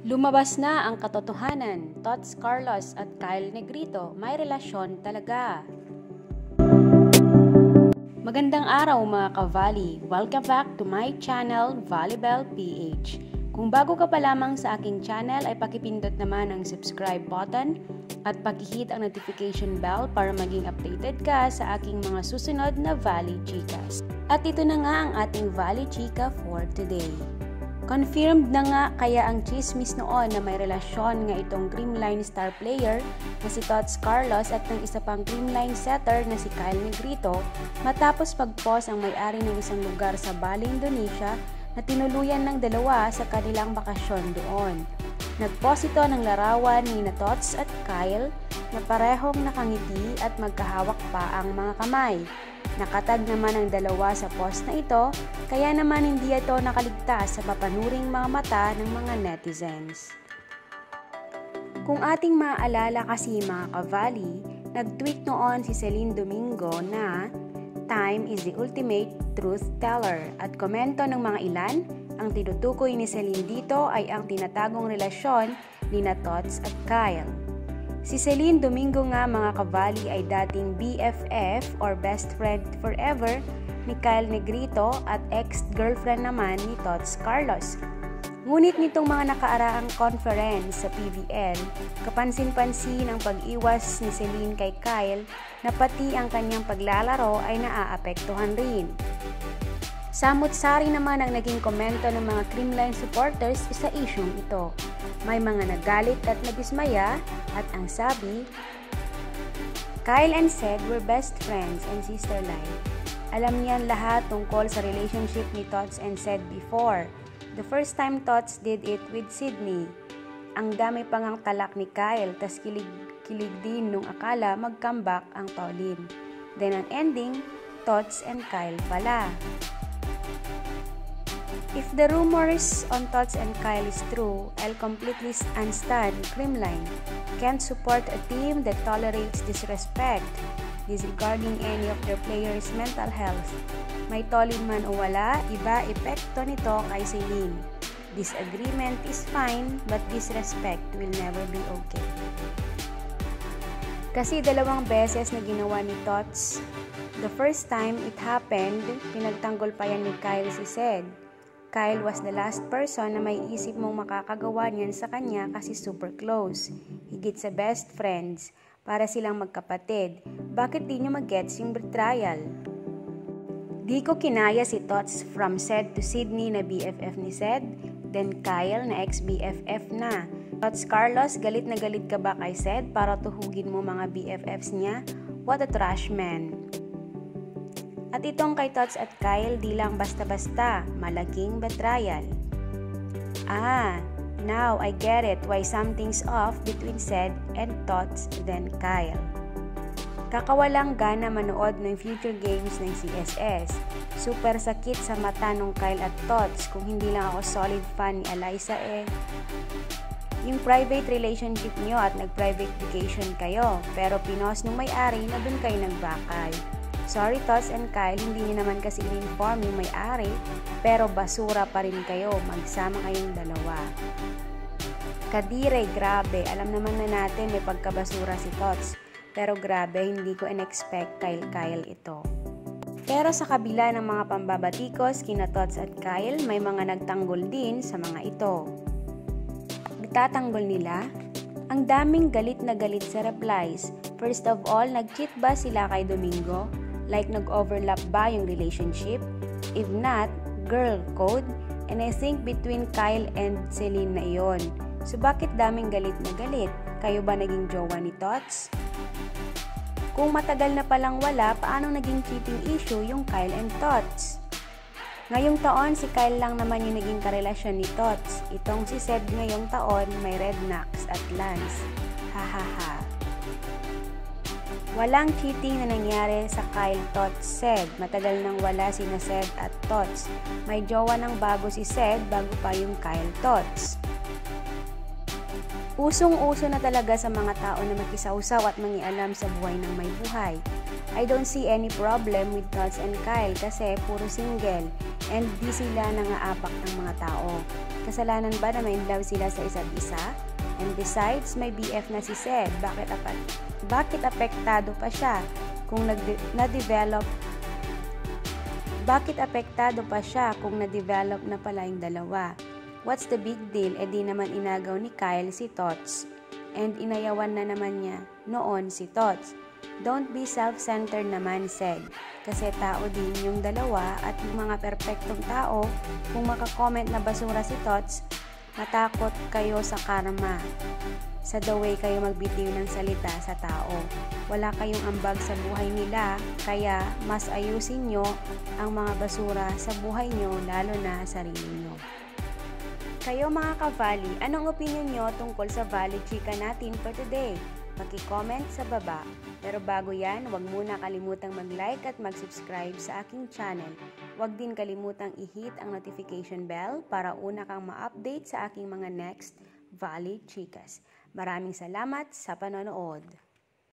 Lumabas na ang katotohanan, Tots Carlos at Kyle Negrito may relasyon talaga. Magandang araw mga ka-Valley! Welcome back to my channel, Volleyball PH. Kung bago ka pa lamang sa aking channel ay pakipindot naman ang subscribe button at pakihit ang notification bell para maging updated ka sa aking mga susunod na Valley Chicas. At ito na nga ang ating Valley Chica for today. Confirmed na nga kaya ang chismis noon na may relasyon nga itong Creamline star player na si Tots Carlos at ng isa pang Creamline setter na si Kyle Negrito matapos pag-post ang may-ari ng isang lugar sa Bali, Indonesia na tinuluyan ng dalawa sa kanilang bakasyon doon. Nag-post ito ng larawan ni na Tots at Kyle na parehong nakangiti at magkahawak pa ang mga kamay. Nakatag naman ang dalawa sa post na ito, kaya naman hindi ito nakaligtas sa papanuring mga mata ng mga netizens. Kung ating maaalala kasi mga ka-Valley, nag-tweet noon si Celine Domingo na "Time is the ultimate truth teller" at komento ng mga ilan, ang tinutukoy ni Celine dito ay ang tinatagong relasyon ni na Tots at Kyle. Si Celine Domingo nga mga ka-Valley ay dating BFF or best friend forever ni Kyle Negrito at ex-girlfriend naman ni Tots Carlos. Ngunit nitong mga nakaaraang conference sa PVL, kapansin-pansin ang pag-iwas ni Celine kay Kyle na pati ang kanyang paglalaro ay naaapektuhan rin. Samut-sari naman ang naging komento ng mga Creamline supporters sa isyung ito. May mga nagalit at nadismaya at ang sabi, "Kyle and Ced were best friends and sister-like. Alam niyan lahat tungkol sa relationship ni Tots and Ced before. The first time Tots did it with Sydney. Ang dami pang ang talak ni Kyle, tas kilig din nung akala mag-comeback ang Tolin. Then ang ending, Tots and Kyle pala." If the rumors on Tots and Kyle is true, I'll completely unstand Creamline. Can't support a team that tolerates disrespect, disregarding any of their players' mental health. May Tolin man o wala, iba epekto nito kay Celine. Disagreement is fine, but disrespect will never be okay. Kasi 2 beses na ginawa ni Tots. The first time it happened, pinagtanggol pa yan ni Kyle si Ced. Kyle was the last person na may isip mong makakagawa niyan sa kanya kasi super close. Higit sa best friends, para silang magkapatid. Bakit di nyo mag-gets yung betrayal? Di ko kinaya si Tots from Ced to Sydney na BFF ni Ced, then Kyle na ex-BFF na. Tots Carlos, galit na galit ka ba kay Ced para tuhugin mo mga BFFs niya? What a trash man. At itong kay Tots at Kyle di lang basta-basta, malaking betrayal. Now I get it why something's off between Ced and Tots then Kyle. Kakawalang gana manood ng future games ng CSS. Super sakit sa mata nung Kyle at Tots kung hindi lang ako solid fan ni Alyssa Yung private relationship nyo at nag-private vacation kayo, pero pinost nung may-ari na dun kayo nagbakal. Sorry Tots and Kyle, hindi niyo naman kasi in-inform yung may-ari, pero basura pa rin kayo, magsama kayong dalawa. Kadire, grabe, alam naman na natin may pagkabasura si Tots, pero grabe, hindi ko in-expect Kyle ito. Pero sa kabila ng mga pambabatikos kina Tots at Kyle, may mga nagtanggol din sa mga ito. Nagtatanggol nila? Ang daming galit na galit sa replies. First of all, nag-cheat ba sila kay Domingo? Like nag-overlap ba yung relationship? If not, girl code? And I think between Kyle and Celine na iyon. So bakit daming galit na galit? Kayo ba naging jowa ni Tots? Kung matagal na palang wala, paano naging cheating issue yung Kyle and Tots? Ngayong taon, si Kyle lang naman yung naging karelasyon ni Tots. Itong si Ced ngayong taon, may red knocks at Lance. Hahaha. Walang cheating na nangyari sa Kyle Tots Ced. Matagal nang wala sina Ced at Tots. May jowa ng bago si Ced bago pa yung Kyle Tots. Usong-uso na talaga sa mga tao na makisawsaw at mangialam sa buhay ng may buhay. I don't see any problem with Tots and Kyle kasi puro single and di sila nangaapak ng mga tao. Kasalanan ba na may love sila sa isa't isa? And besides, may BF na si Sed. Bakit apektado pa siya kung na-develop na pala yung dalawa? What's the big deal? E di naman inagaw ni Kyle si Tots. And inayawan na naman niya noon si Tots. Don't be self-centered naman, Sed. Kasi tao din yung dalawa at yung mga perpektong tao, kung makakomment na basura si Tots, matakot kayo sa karma. Sa the way kayo magbitiw ng salita sa tao. Wala kayong ambag sa buhay nila, kaya mas ayusin nyo ang mga basura sa buhay nyo, lalo na sarili nyo. Kayo mga ka-Valley, anong opinion nyo tungkol sa Valley Chika natin for today? Paki-comment sa baba. Pero bago yan, huwag muna kalimutang mag-like at mag-subscribe sa aking channel. Huwag din kalimutang i-hit ang notification bell para una kang ma-update sa aking mga next Valley Chikas. Maraming salamat sa panonood.